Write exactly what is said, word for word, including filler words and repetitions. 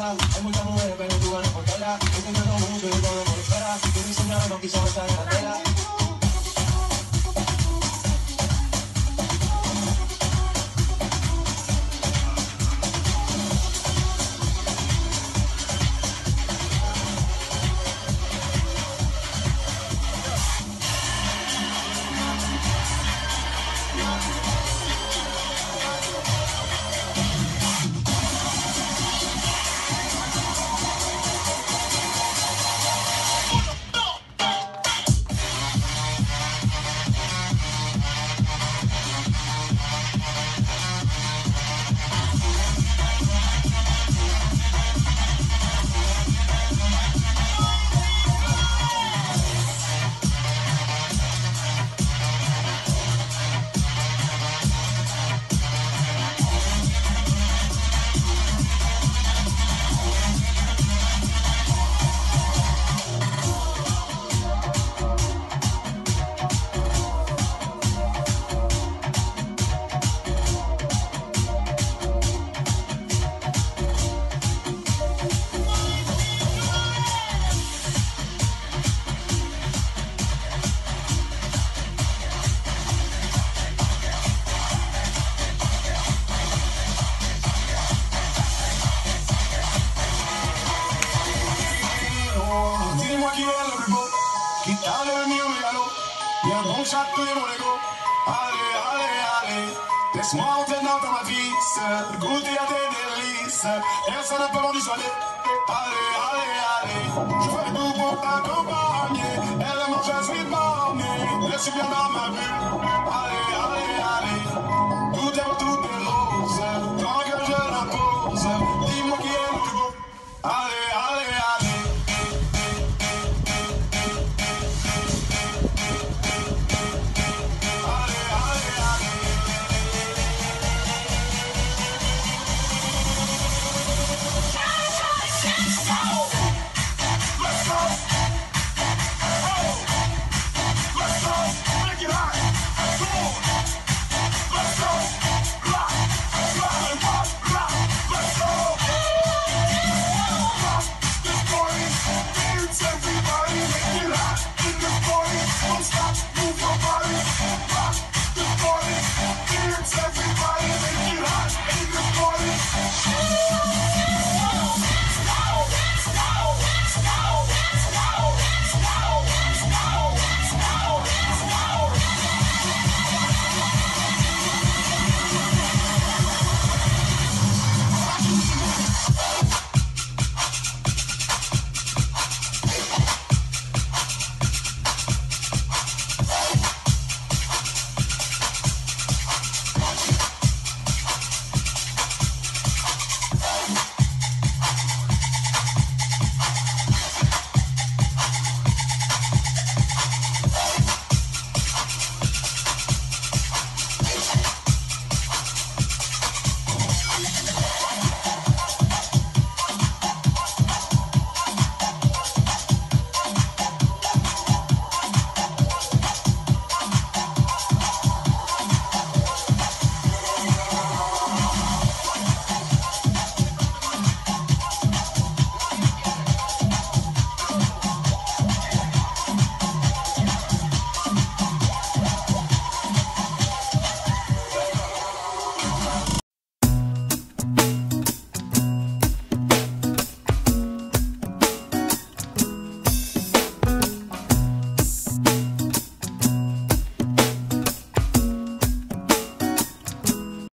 sola. Hay muchas mujeres, pero tú ganas por tela. Intentando mucho y todo por fuera. Que mi señora no quiso estar en la tela. Quitale il mio megalo, y'a un bon château de Monaco. Allez, allez, allez, laisse-moi entrer dans ta matrice, goûter à tes délices, personne ne peut m'en dissuader. Allez, allez, allez, je ferai tout pour t'accompagner, elle mange un sweet morning, laisse bien dans ma bulle. Allez, allez, allez, tout est beau, tout est rose, tant que je l'impose, dis-moi qui est le plus beau. Allez,